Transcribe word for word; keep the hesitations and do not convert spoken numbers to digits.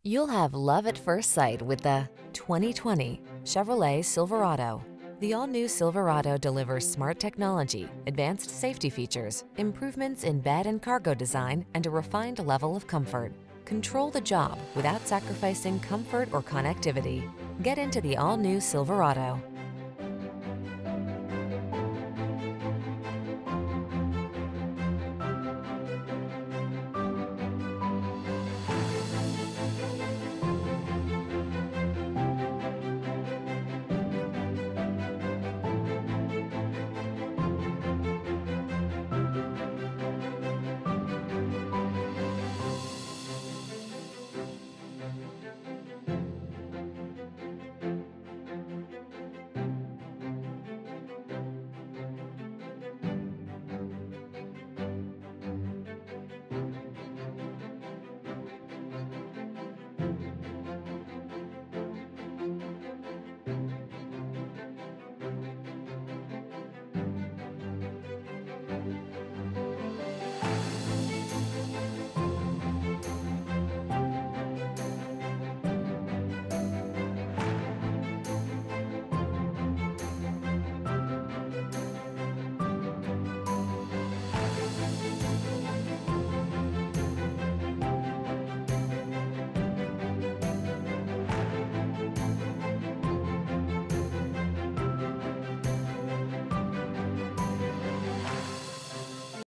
You'll have love at first sight with the twenty twenty Chevrolet Silverado. The all-new Silverado delivers smart technology, advanced safety features, improvements in bed and cargo design, and a refined level of comfort. Control the job without sacrificing comfort or connectivity. Get into the all-new Silverado.